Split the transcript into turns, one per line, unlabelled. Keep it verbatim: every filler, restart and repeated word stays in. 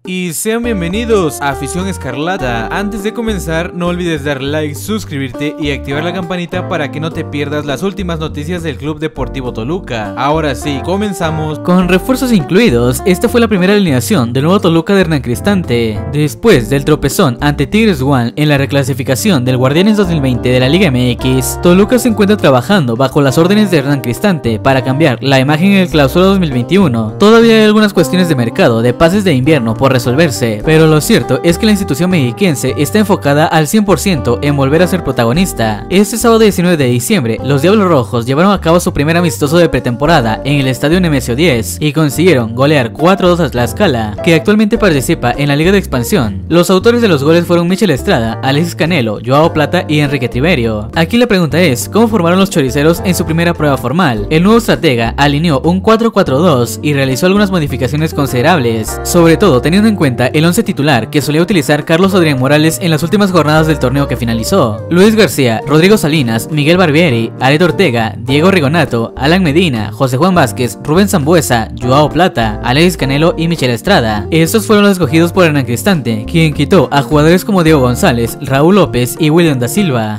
Y sean bienvenidos a Afición Escarlata. Antes de comenzar, no olvides dar like, suscribirte y activar la campanita para que no te pierdas las últimas noticias del Club Deportivo Toluca. Ahora sí, comenzamos.
Con refuerzos incluidos, esta fue la primera alineación del nuevo Toluca de Hernán Cristante. Después del tropezón ante Tigres One en la reclasificación del Guardianes dos mil veinte de la Liga M X, Toluca se encuentra trabajando bajo las órdenes de Hernán Cristante para cambiar la imagen en el Clausura dos mil veintiuno. Todavía hay algunas cuestiones de mercado de pases de invierno por resolverse, pero lo cierto es que la institución mexiquense está enfocada al cien por ciento en volver a ser protagonista. Este sábado diecinueve de diciembre, los Diablos Rojos llevaron a cabo su primer amistoso de pretemporada en el estadio Nemesio diez y consiguieron golear cuatro dos a Tlaxcala, que actualmente participa en la Liga de Expansión. Los autores de los goles fueron Michel Estrada, Alexis Canelo, Joao Plata y Enrique Tiberio. Aquí la pregunta es, ¿cómo formaron los choriceros en su primera prueba formal? El nuevo estratega alineó un cuatro cuatro dos y realizó algunas modificaciones considerables, sobre todo teniendo en cuenta el once titular que solía utilizar Carlos Adrián Morales en las últimas jornadas del torneo que finalizó. Luis García, Rodrigo Salinas, Miguel Barbieri, Areto Ortega, Diego Rigonato, Alan Medina, José Juan Vázquez, Rubén Sambuesa, Joao Plata, Alexis Canelo y Michel Estrada. Estos fueron los escogidos por Hernán Cristante, quien quitó a jugadores como Diego González, Raúl López y William da Silva.